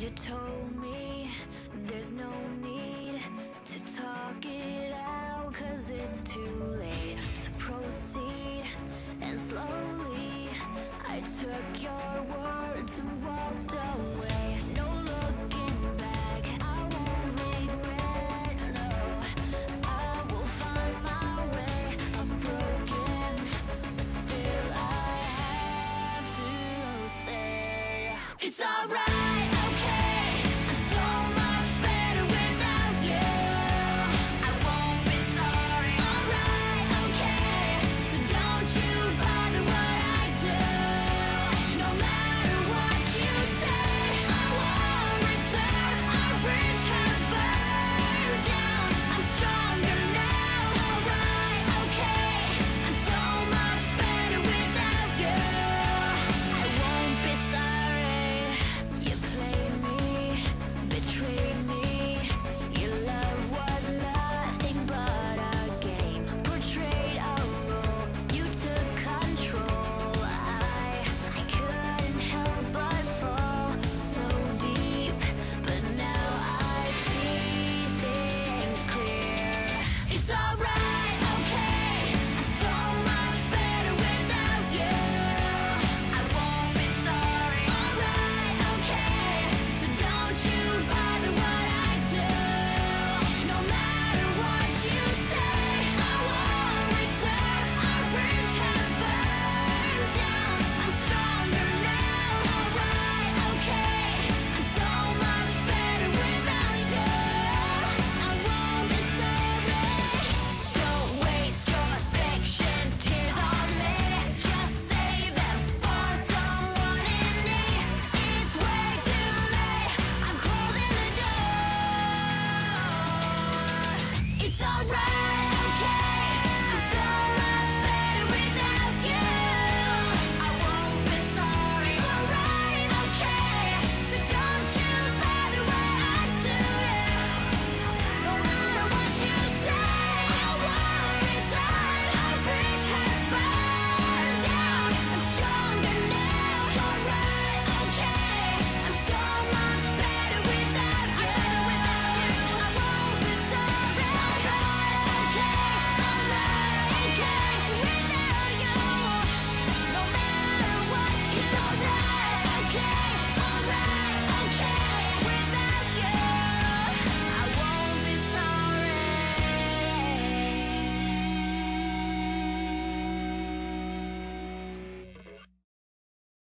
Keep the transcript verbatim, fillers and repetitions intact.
You told me there's no need to talk it out, 'cause it's too late to proceed. And slowly I took your words and walked away. No looking back, I won't regret, no. I will find my way. I'm broken, but still I have to say it's alright.